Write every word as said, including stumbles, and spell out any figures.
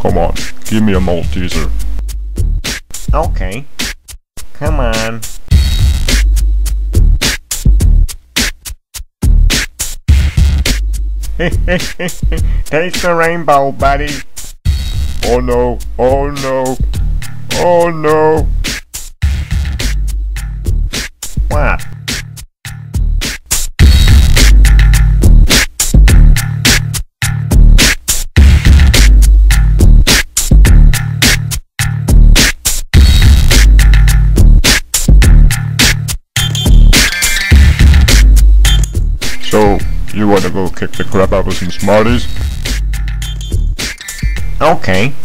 Come on, give me a Malteser. Okay. Come on. Taste the rainbow, buddy. Oh no, oh no, oh no. What? So, you wanna go kick the crap out of some Smarties? Okay.